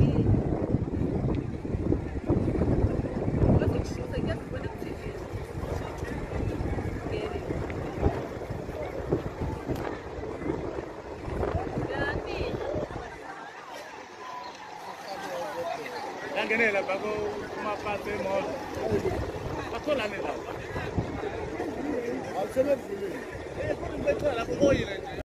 Ngenela bako mapate moto. Bakhola nela. Awusebenzi. Kumbethala koyile nje.